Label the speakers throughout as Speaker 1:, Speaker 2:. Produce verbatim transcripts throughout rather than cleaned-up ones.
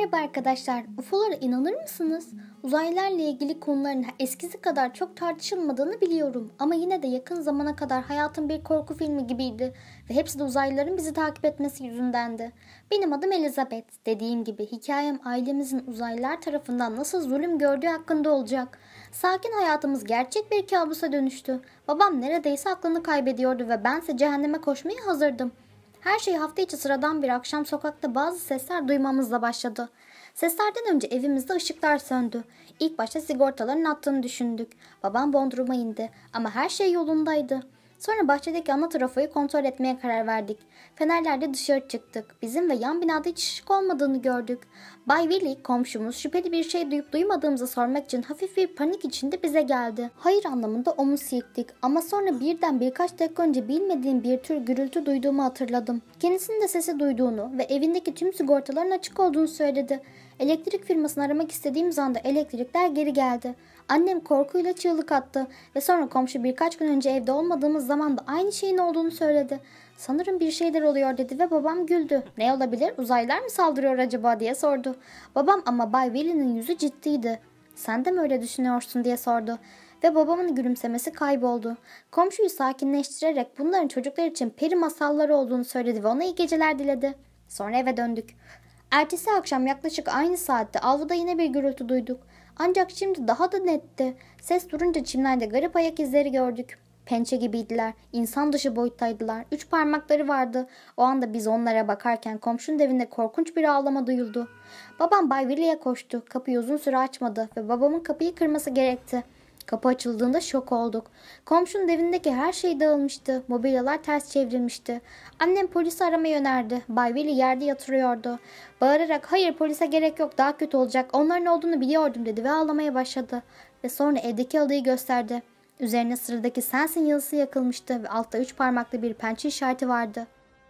Speaker 1: Merhaba arkadaşlar, U F O'lara inanır mısınız? Uzaylılarla ilgili konuların eskisi kadar çok tartışılmadığını biliyorum. Ama yine de yakın zamana kadar hayatım bir korku filmi gibiydi. Ve hepsi de uzaylıların bizi takip etmesi yüzündendi. Benim adım Elizabeth. Dediğim gibi hikayem ailemizin uzaylılar tarafından nasıl zulüm gördüğü hakkında olacak. Sakin hayatımız gerçek bir kabusa dönüştü. Babam neredeyse aklını kaybediyordu ve bense cehenneme koşmaya hazırdım. Her şey hafta içi sıradan bir akşam sokakta bazı sesler duymamızla başladı. Seslerden önce evimizde ışıklar söndü. İlk başta sigortaların attığını düşündük. Babam Bodrum'a indi ama her şey yolundaydı. Sonra bahçedeki ana trafoyu kontrol etmeye karar verdik. Fenerlerle dışarı çıktık. Bizim ve yan binada hiç ışık olmadığını gördük. Bay Willy, komşumuz, şüpheli bir şey duyup duymadığımızı sormak için hafif bir panik içinde bize geldi. Hayır anlamında omuz silktik ama sonra birden birkaç dakika önce bilmediğim bir tür gürültü duyduğumu hatırladım. Kendisinin de sesi duyduğunu ve evindeki tüm sigortaların açık olduğunu söyledi. Elektrik firmasını aramak istediğimiz anda elektrikler geri geldi. Annem korkuyla çığlık attı ve sonra komşu birkaç gün önce evde olmadığımız zaman da aynı şeyin olduğunu söyledi. Sanırım bir şeyler oluyor dedi ve babam güldü. Ne olabilir? Uzaylılar mı saldırıyor acaba diye sordu. Babam ama Bay Willy'nin yüzü ciddiydi. Sen de mi öyle düşünüyorsun diye sordu. Ve babamın gülümsemesi kayboldu. Komşuyu sakinleştirerek bunların çocuklar için peri masalları olduğunu söyledi ve ona iyi geceler diledi. Sonra eve döndük. Ertesi akşam yaklaşık aynı saatte avluda yine bir gürültü duyduk. Ancak şimdi daha da netti. Ses durunca çimlerde garip ayak izleri gördük. Pençe gibiydiler. İnsan dışı boyuttaydılar. Üç parmakları vardı. O anda biz onlara bakarken komşunun evinde korkunç bir ağlama duyuldu. Babam Bay Willy'e koştu. Kapıyı uzun süre açmadı ve babamın kapıyı kırması gerekti. Kapı açıldığında şok olduk. Komşunun evindeki her şey dağılmıştı. Mobilyalar ters çevrilmişti. Annem polisi aramaya önerdi. Bay Willy yerde yatırıyordu. Bağırarak hayır polise gerek yok daha kötü olacak. Onların olduğunu biliyordum dedi ve ağlamaya başladı. Ve sonra evdeki halıyı gösterdi. Üzerine sıradaki sensin yazısı yakılmıştı ve altta üç parmaklı bir pençe işareti vardı.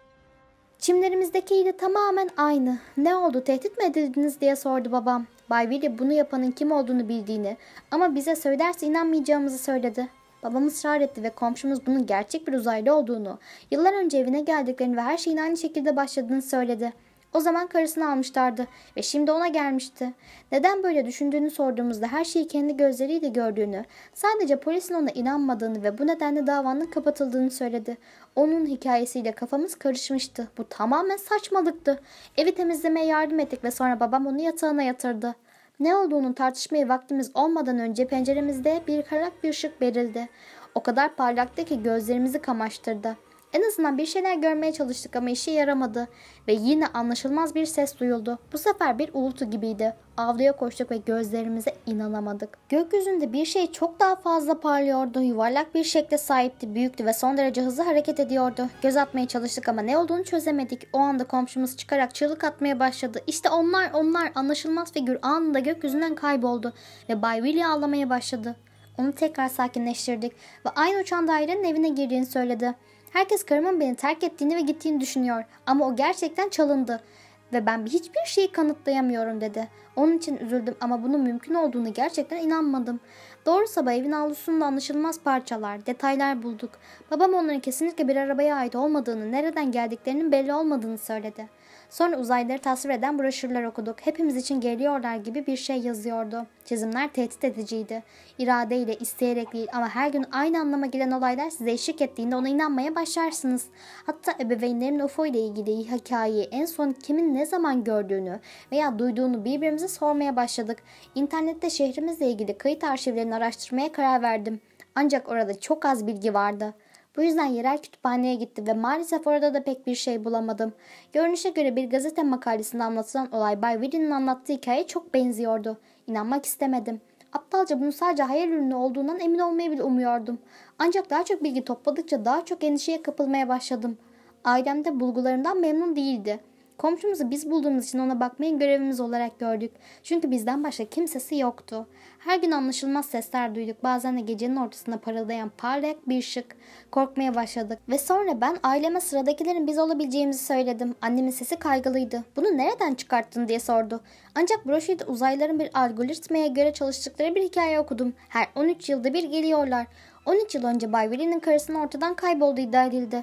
Speaker 1: Çimlerimizdekiyle tamamen aynı. Ne oldu tehdit mi edildiniz diye sordu babam. Bay Willy bunu yapanın kim olduğunu bildiğini ama bize söylerse inanmayacağımızı söyledi. Babam ısrar etti ve komşumuz bunun gerçek bir uzaylı olduğunu, yıllar önce evine geldiklerini ve her şeyin aynı şekilde başladığını söyledi. O zaman karısını almışlardı ve şimdi ona gelmişti. Neden böyle düşündüğünü sorduğumuzda her şeyi kendi gözleriyle gördüğünü, sadece polisin ona inanmadığını ve bu nedenle davanın kapatıldığını söyledi. Onun hikayesiyle kafamız karışmıştı. Bu tamamen saçmalıktı. Evi temizlemeye yardım ettik ve sonra babam onu yatağına yatırdı. Ne olduğunu tartışmaya vaktimiz olmadan önce penceremizde bir karak bir ışık verildi. O kadar parlaktı ki gözlerimizi kamaştırdı. En azından bir şeyler görmeye çalıştık ama işe yaramadı ve yine anlaşılmaz bir ses duyuldu. Bu sefer bir uğultu gibiydi. Avluya koştuk ve gözlerimize inanamadık. Gökyüzünde bir şey çok daha fazla parlıyordu. Yuvarlak bir şekle sahipti, büyüktü ve son derece hızlı hareket ediyordu. Göz atmaya çalıştık ama ne olduğunu çözemedik. O anda komşumuz çıkarak çığlık atmaya başladı. İşte onlar onlar anlaşılmaz figür anında gökyüzünden kayboldu ve Bay Willy ağlamaya başladı. Onu tekrar sakinleştirdik ve aynı uçan dairenin evine girdiğini söyledi. Herkes karımın beni terk ettiğini ve gittiğini düşünüyor ama o gerçekten çalındı ve ben hiçbir şeyi kanıtlayamıyorum dedi. Onun için üzüldüm ama bunun mümkün olduğunu gerçekten inanmadım. Doğru sabah evin avlusunda anlaşılmaz parçalar, detaylar bulduk. Babam onların kesinlikle bir arabaya ait olmadığını, nereden geldiklerinin belli olmadığını söyledi. Sonra uzaylıları tasvir eden broşürler okuduk. Hepimiz için geliyorlar gibi bir şey yazıyordu. Çizimler tehdit ediciydi. İradeyle, isteyerek değil ama her gün aynı anlama gelen olaylar size eşlik ettiğinde ona inanmaya başlarsınız. Hatta ebeveynlerin U F O ile ilgili hikayeyi en son kimin ne zaman gördüğünü veya duyduğunu birbirimize sormaya başladık. İnternette şehrimizle ilgili kayıt arşivlerini araştırmaya karar verdim. Ancak orada çok az bilgi vardı. Bu yüzden yerel kütüphaneye gittim ve maalesef orada da pek bir şey bulamadım. Görünüşe göre bir gazete makalesinde anlatılan olay Bay Willy'nin anlattığı hikayeye çok benziyordu. İnanmak istemedim. Aptalca bunun sadece hayal ürünü olduğundan emin olmayı bile umuyordum. Ancak daha çok bilgi topladıkça daha çok endişeye kapılmaya başladım. Ailem de bulgularından memnun değildi. Komşumuzu biz bulduğumuz için ona bakmayı görevimiz olarak gördük. Çünkü bizden başka kimsesi yoktu. Her gün anlaşılmaz sesler duyduk. Bazen de gecenin ortasında parıldayan parlak bir ışık. Korkmaya başladık. Ve sonra ben aileme sıradakilerin biz olabileceğimizi söyledim. Annemin sesi kaygılıydı. Bunu nereden çıkarttın diye sordu. Ancak broşürde uzaylıların bir algoritmaya göre çalıştıkları bir hikaye okudum. Her on üç yılda bir geliyorlar. on üç yıl önce Bay Willy'nin karısının ortadan kaybolduğu iddia edildi.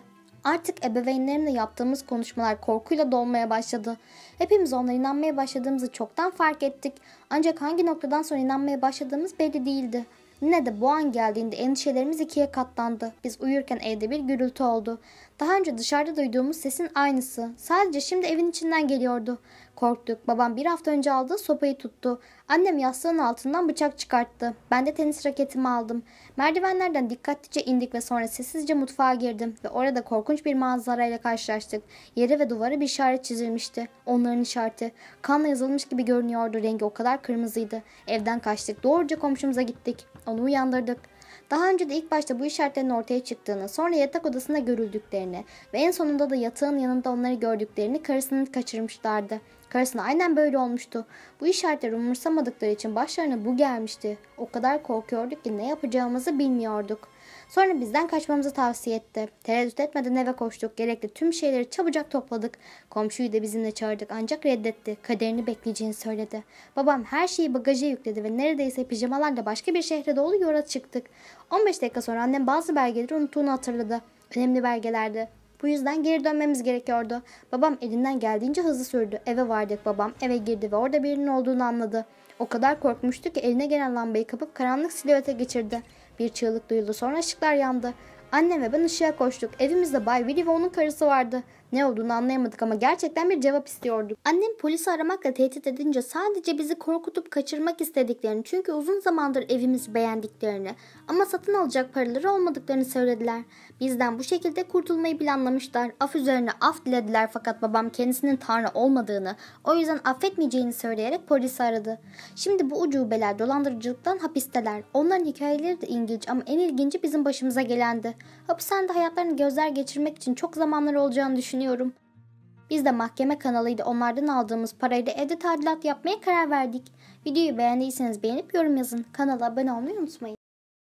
Speaker 1: Artık ebeveynlerimle yaptığımız konuşmalar korkuyla dolmaya başladı. Hepimiz onlara inanmaya başladığımızı çoktan fark ettik. Ancak hangi noktadan sonra inanmaya başladığımız belli değildi. Yine de bu an geldiğinde endişelerimiz ikiye katlandı. Biz uyurken evde bir gürültü oldu. Daha önce dışarıda duyduğumuz sesin aynısı. Sadece şimdi evin içinden geliyordu. Korktuk. Babam bir hafta önce aldığı sopayı tuttu. Annem yastığın altından bıçak çıkarttı. Ben de tenis raketimi aldım. Merdivenlerden dikkatlice indik ve sonra sessizce mutfağa girdim. Ve orada korkunç bir manzarayla karşılaştık. Yere ve duvara bir işaret çizilmişti. Onların işareti. Kanla yazılmış gibi görünüyordu. Rengi o kadar kırmızıydı. Evden kaçtık. Doğruca komşumuza gittik. Onu uyandırdık. Daha önce de ilk başta bu işaretlerin ortaya çıktığını, sonra yatak odasında görüldüklerini ve en sonunda da yatağın yanında onları gördüklerini karısını kaçırmışlardı. Karısına aynen böyle olmuştu. Bu işaretleri umursamadıkları için başlarına bu gelmişti. O kadar korkuyorduk ki ne yapacağımızı bilmiyorduk. Sonra bizden kaçmamızı tavsiye etti. Tereddüt etmeden eve koştuk. Gerekli tüm şeyleri çabucak topladık. Komşuyu da bizimle çağırdık ancak reddetti. Kaderini bekleyeceğini söyledi. Babam her şeyi bagaja yükledi ve neredeyse pijamalarla başka bir şehre doğru yola çıktık. on beş dakika sonra annem bazı belgeleri unuttuğunu hatırladı. Önemli belgelerdi. Bu yüzden geri dönmemiz gerekiyordu. Babam elinden geldiğince hızlı sürdü. Eve vardık babam. Eve girdi ve orada birinin olduğunu anladı. O kadar korkmuştu ki eline gelen lambayı kapıp karanlık silüete geçirdi. Bir çığlık duyuldu, sonra ışıklar yandı. Annem ve ben ışığa koştuk. Evimizde Bay Willy ve onun karısı vardı. Ne olduğunu anlayamadık ama gerçekten bir cevap istiyorduk. Annem polisi aramakla tehdit edince sadece bizi korkutup kaçırmak istediklerini, çünkü uzun zamandır evimizi beğendiklerini ama satın alacak paraları olmadıklarını söylediler. Bizden bu şekilde kurtulmayı planlamışlar. Af üzerine af dilediler fakat babam kendisinin tanrı olmadığını, o yüzden affetmeyeceğini söyleyerek polisi aradı. Şimdi bu ucubeler dolandırıcılıktan hapisteler. Onların hikayeleri de ilginç ama en ilginci bizim başımıza gelendi. Hapishanede hayatlarını gözler geçirmek için çok zamanları olacağını düşünüyorum. Biz de mahkeme kanalıyla onlardan aldığımız parayla evde tadilat yapmaya karar verdik. Videoyu beğendiyseniz beğenip yorum yazın. Kanala abone olmayı unutmayın.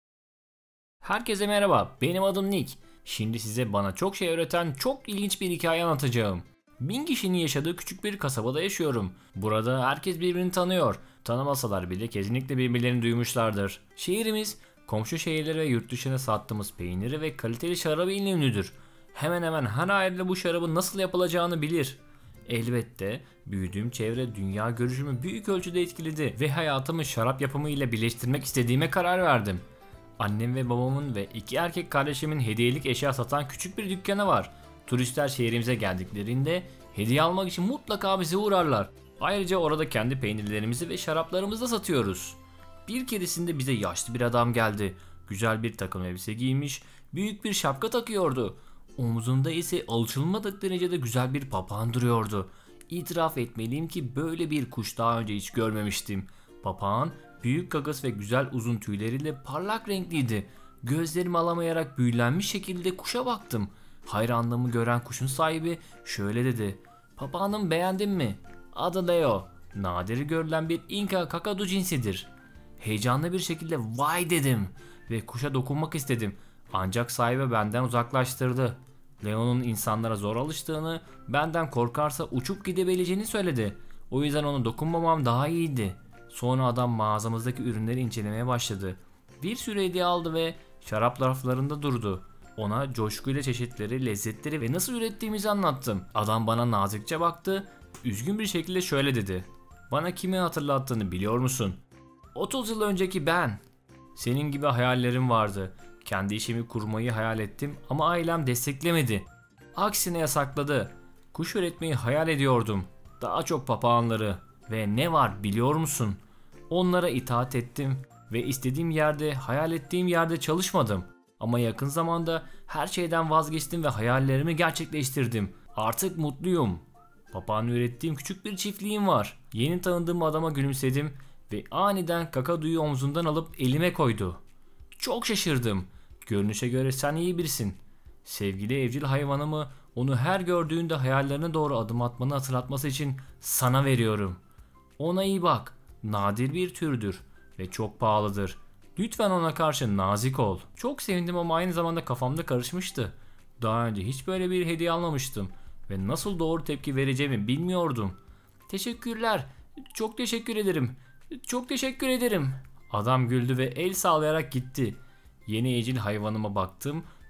Speaker 2: Herkese merhaba, benim adım Nick. Şimdi size bana çok şey öğreten çok ilginç bir hikaye anlatacağım. Bin kişinin yaşadığı küçük bir kasabada yaşıyorum. Burada herkes birbirini tanıyor. Tanımasalar bile kesinlikle birbirlerini duymuşlardır. Şehrimiz komşu şehirlere ve yurt dışına sattığımız peyniri ve kaliteli şarabı ile ünlüdür. Hemen hemen her aile bu şarabın nasıl yapılacağını bilir. Elbette büyüdüğüm çevre dünya görüşümü büyük ölçüde etkiledi ve hayatımı şarap yapımı ile birleştirmek istediğime karar verdim. Annem ve babamın ve iki erkek kardeşimin hediyelik eşya satan küçük bir dükkanı var. Turistler şehrimize geldiklerinde hediye almak için mutlaka bize uğrarlar. Ayrıca orada kendi peynirlerimizi ve şaraplarımızı da satıyoruz. Bir keresinde bize yaşlı bir adam geldi. Güzel bir takım elbise giymiş, büyük bir şapka takıyordu. Omzunda ise alışılmadık derecede güzel bir papağan duruyordu. İtiraf etmeliyim ki böyle bir kuş daha önce hiç görmemiştim. Papağan büyük gagası ve güzel uzun tüyleriyle parlak renkliydi. Gözlerimi alamayarak büyülenmiş şekilde kuşa baktım. Hayranlığımı gören kuşun sahibi şöyle dedi: "Papağanımı beğendin mi? Adı Leo. Nadir görülen bir Inca kakadu cinsidir." Heyecanlı bir şekilde "vay" dedim ve kuşa dokunmak istedim. Ancak sahibi benden uzaklaştırdı. Leo'nun insanlara zor alıştığını, benden korkarsa uçup gidebileceğini söyledi. O yüzden ona dokunmamam daha iyiydi. Sonra adam mağazamızdaki ürünleri incelemeye başladı. Bir sürü hediye aldı ve şarap raflarında durdu. Ona coşkuyla çeşitleri, lezzetleri ve nasıl ürettiğimizi anlattım. Adam bana nazikçe baktı, üzgün bir şekilde şöyle dedi: "Bana kimi hatırlattığını biliyor musun? otuz yıl önceki ben. Senin gibi hayallerim vardı. Kendi işimi kurmayı hayal ettim ama ailem desteklemedi. Aksine yasakladı. Kuş üretmeyi hayal ediyordum. Daha çok papağanları. Ve ne var biliyor musun? Onlara itaat ettim ve istediğim yerde, hayal ettiğim yerde çalışmadım. Ama yakın zamanda her şeyden vazgeçtim ve hayallerimi gerçekleştirdim. Artık mutluyum. Papağan ürettiğim küçük bir çiftliğim var." Yeni tanıdığım adama gülümsedim ve aniden kakaduyu omzundan alıp elime koydu. Çok şaşırdım. "Görünüşe göre sen iyi birisin. Sevgili evcil hayvanımı onu her gördüğünde hayallerine doğru adım atmanı hatırlatması için sana veriyorum. Ona iyi bak. Nadir bir türdür ve çok pahalıdır. Lütfen ona karşı nazik ol." Çok sevindim ama aynı zamanda kafamda karışmıştı. Daha önce hiç böyle bir hediye almamıştım ve nasıl doğru tepki vereceğimi bilmiyordum. "Teşekkürler. Çok teşekkür ederim. Çok teşekkür ederim." Adam güldü ve el sallayarak gitti. Yeni evcil hayvanıma baktım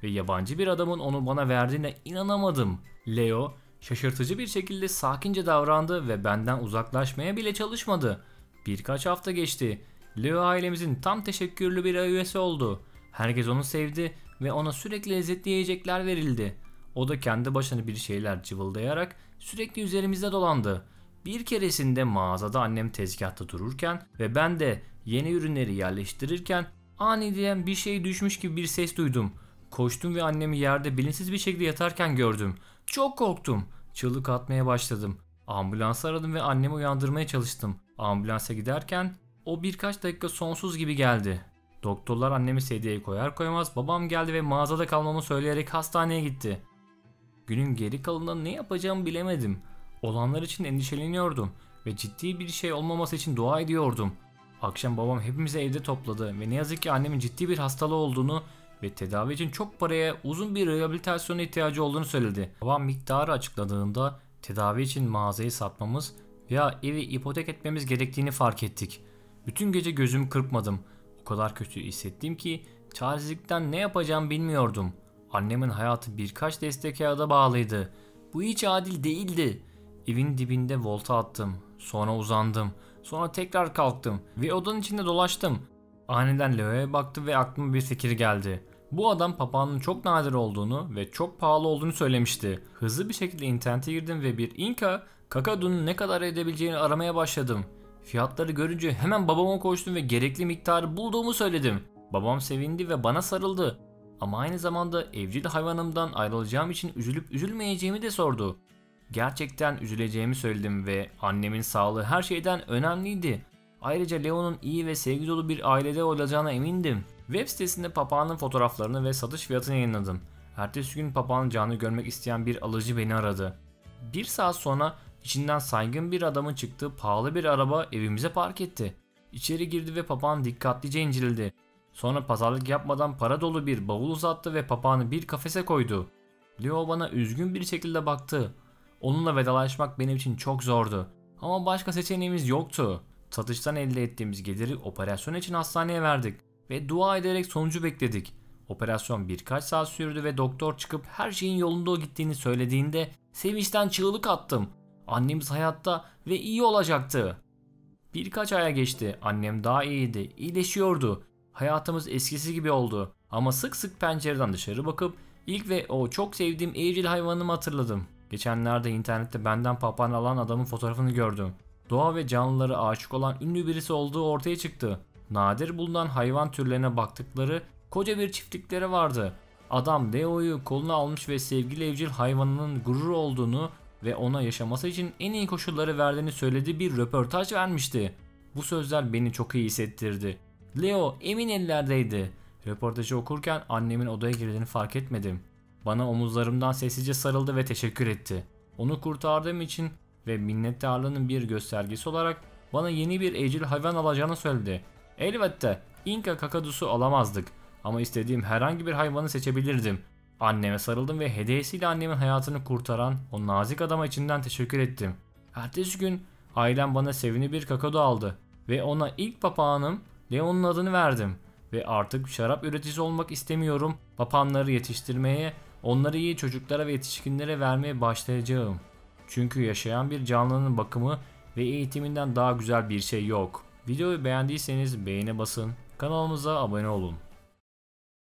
Speaker 2: ve yabancı bir adamın onu bana verdiğine inanamadım. Leo şaşırtıcı bir şekilde sakince davrandı ve benden uzaklaşmaya bile çalışmadı. Birkaç hafta geçti. Leo ailemizin tam teşekkürlü bir üyesi oldu. Herkes onu sevdi ve ona sürekli lezzetli yiyecekler verildi. O da kendi başına bir şeyler cıvıldayarak sürekli üzerimizde dolandı. Bir keresinde mağazada annem tezgahta dururken ve ben de yeni ürünleri yerleştirirken aniden bir şey düşmüş gibi bir ses duydum. Koştum ve annemi yerde bilinçsiz bir şekilde yatarken gördüm. Çok korktum. Çığlık atmaya başladım. Ambulans aradım ve annemi uyandırmaya çalıştım. Ambulansa giderken o birkaç dakika sonsuz gibi geldi. Doktorlar annemi sedyeye koyar koymaz babam geldi ve mağazada kalmamı söyleyerek hastaneye gitti. Günün geri kalanında ne yapacağımı bilemedim. Olanlar için endişeleniyordum ve ciddi bir şey olmaması için dua ediyordum. Akşam babam hepimizi evde topladı ve ne yazık ki annemin ciddi bir hastalığı olduğunu ve tedavi için çok paraya, uzun bir rehabilitasyona ihtiyacı olduğunu söyledi. Babam miktarı açıkladığında tedavi için mağazayı satmamız veya evi ipotek etmemiz gerektiğini fark ettik. Bütün gece gözümü kırpmadım. O kadar kötü hissettim ki çaresizlikten ne yapacağımı bilmiyordum. Annemin hayatı birkaç destek kağıda bağlıydı. Bu hiç adil değildi. Evin dibinde volta attım. Sonra uzandım. Sonra tekrar kalktım ve odanın içinde dolaştım. Aniden Leo'ya baktım ve aklıma bir fikir geldi. Bu adam papağanın çok nadir olduğunu ve çok pahalı olduğunu söylemişti. Hızlı bir şekilde internete girdim ve bir Inca kakadunun ne kadar edebileceğini aramaya başladım. Fiyatları görünce hemen babama koştum ve gerekli miktarı bulduğumu söyledim. Babam sevindi ve bana sarıldı. Ama aynı zamanda evcil hayvanımdan ayrılacağım için üzülüp üzülmeyeceğimi de sordu. Gerçekten üzüleceğimi söyledim ve annemin sağlığı her şeyden önemliydi. Ayrıca Leo'nun iyi ve sevgi dolu bir ailede olacağına emindim. Web sitesinde papağanın fotoğraflarını ve satış fiyatını yayınladım. Ertesi gün papağanın canlı görmek isteyen bir alıcı beni aradı. Bir saat sonra içinden saygın bir adamın çıktığı pahalı bir araba evimize park etti. İçeri girdi ve papağan dikkatlice inceledi. Sonra pazarlık yapmadan para dolu bir bavul uzattı ve papağanı bir kafese koydu. Leo bana üzgün bir şekilde baktı. Onunla vedalaşmak benim için çok zordu. Ama başka seçeneğimiz yoktu. Satıştan elde ettiğimiz geliri operasyon için hastaneye verdik ve dua ederek sonucu bekledik. Operasyon birkaç saat sürdü ve doktor çıkıp her şeyin yolunda gittiğini söylediğinde sevinçten çığlık attım. Annemiz hayatta ve iyi olacaktı. Birkaç aya geçti. Annem daha iyiydi, iyileşiyordu. Hayatımız eskisi gibi oldu. Ama sık sık pencereden dışarı bakıp ilk ve o çok sevdiğim evcil hayvanımı hatırladım. Geçenlerde internette benden papağan alan adamın fotoğrafını gördüm. Doğa ve canlılara aşık olan ünlü birisi olduğu ortaya çıktı. Nadir bulunan hayvan türlerine baktıkları koca bir çiftlikleri vardı. Adam Leo'yu koluna almış ve sevgili evcil hayvanının gururu olduğunu ve ona yaşaması için en iyi koşulları verdiğini söylediği bir röportaj vermişti. Bu sözler beni çok iyi hissettirdi. Leo emin ellerdeydi. Röportajı okurken annemin odaya girdiğini fark etmedim. Bana omuzlarımdan sessizce sarıldı ve teşekkür etti. Onu kurtardığım için ve minnettarlığının bir göstergesi olarak bana yeni bir evcil hayvan alacağını söyledi. Elbette Inca kakadusu alamazdık ama istediğim herhangi bir hayvanı seçebilirdim. Anneme sarıldım ve hediyesiyle annemin hayatını kurtaran o nazik adama içinden teşekkür ettim. Ertesi gün ailem bana sevimli bir kakadu aldı ve ona ilk papağanım Leo'nun adını verdim. Ve artık şarap üreticisi olmak istemiyorum, papağanları yetiştirmeye, onları iyi çocuklara ve yetişkinlere vermeye başlayacağım. Çünkü yaşayan bir canlının bakımı ve eğitiminden daha güzel bir şey yok. Videoyu beğendiyseniz beğene basın, kanalımıza abone olun.